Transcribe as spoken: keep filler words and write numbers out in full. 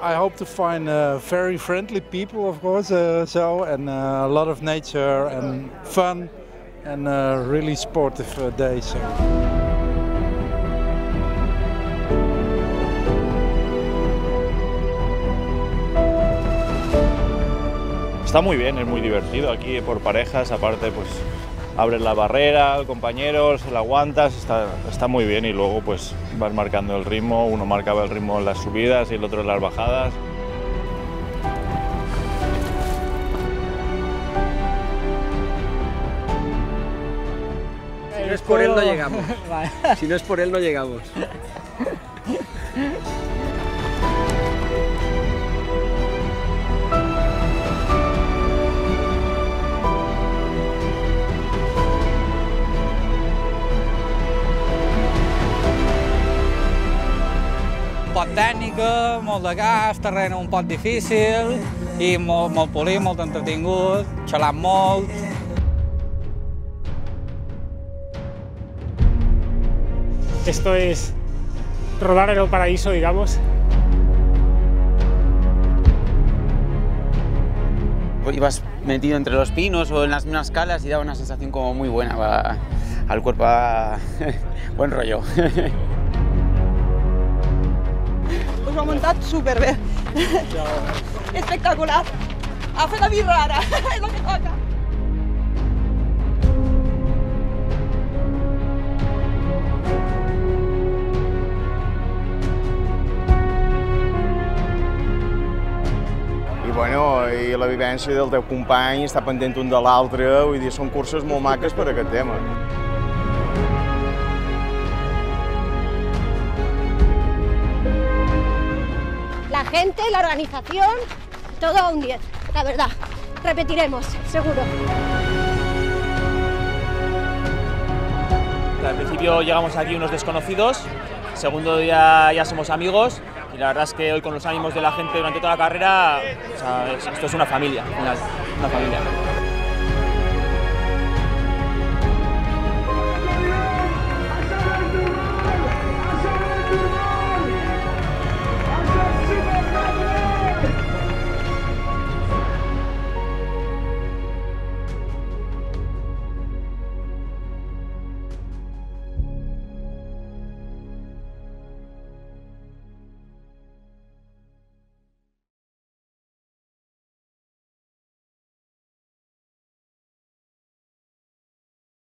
I hope to find uh, very friendly people, of course, uh, so and uh, a lot of nature and fun and uh, really sportive uh, days. So. Está muy bien, es muy divertido aquí por parejas, aparte pues abres la barrera, el compañero, se la aguantas, está, está muy bien y luego pues vas marcando el ritmo, uno marcaba el ritmo en las subidas y el otro en las bajadas. Si no es por él no llegamos, si no es por él no llegamos. Un pot tècnica, molt de gas, terreny un pot difícil i molt, molt polit, molt entretingut, xalant molt. Esto es rodar en el paraíso, digamos. Ibas metido entre los pinos o en las mismas calas y daba una sensación como muy buena, va, al cuerpo, va, buen rollo. Us ho ha muntat superbé. Espectacular. Ha fet la birra ara, és el que toca. I, bueno, i la vivència del teu company, estar pendent un de l'altre, vull dir, són curses molt maques per aquest tema. La gente, la organización, todo un diez, la verdad. Repetiremos, seguro. Al principio llegamos aquí unos desconocidos, segundo día ya somos amigos y la verdad es que hoy con los ánimos de la gente durante toda la carrera, o sea, esto es una familia, una, una familia.